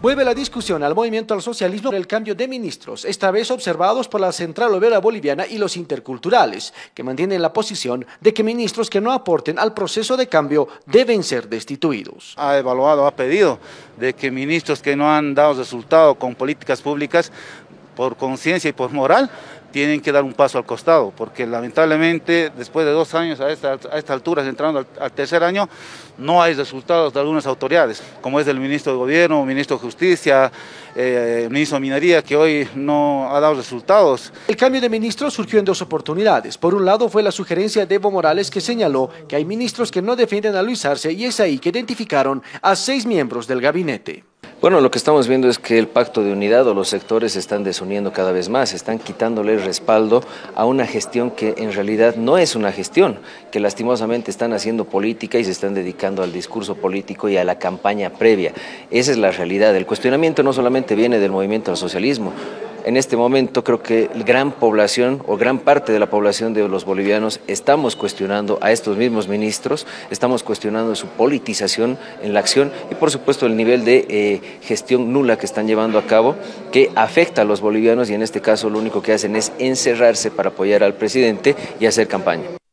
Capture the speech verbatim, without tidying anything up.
Vuelve la discusión al movimiento al socialismo por el cambio de ministros, esta vez observados por la Central Obrera Boliviana y los interculturales, que mantienen la posición de que ministros que no aporten al proceso de cambio deben ser destituidos. Ha evaluado, ha pedido de que ministros que no han dado resultado con políticas públicas, por conciencia y por moral, tienen que dar un paso al costado, porque lamentablemente después de dos años a esta, a esta altura, entrando al, al tercer año, no hay resultados de algunas autoridades, como es el ministro de Gobierno, ministro de Justicia, eh, ministro de Minería, que hoy no ha dado resultados. El cambio de ministros surgió en dos oportunidades. Por un lado fue la sugerencia de Evo Morales, que señaló que hay ministros que no defienden a Luis Arce, y es ahí que identificaron a seis miembros del gabinete. Bueno, lo que estamos viendo es que el pacto de unidad o los sectores se están desuniendo cada vez más, están quitándole respaldo a una gestión que en realidad no es una gestión, que lastimosamente están haciendo política y se están dedicando al discurso político y a la campaña previa. Esa es la realidad. El cuestionamiento no solamente viene del movimiento al socialismo. En este momento creo que gran población o gran parte de la población de los bolivianos estamos cuestionando a estos mismos ministros, estamos cuestionando su politización en la acción y por supuesto el nivel de eh, gestión nula que están llevando a cabo, que afecta a los bolivianos y en este caso lo único que hacen es encerrarse para apoyar al presidente y hacer campaña.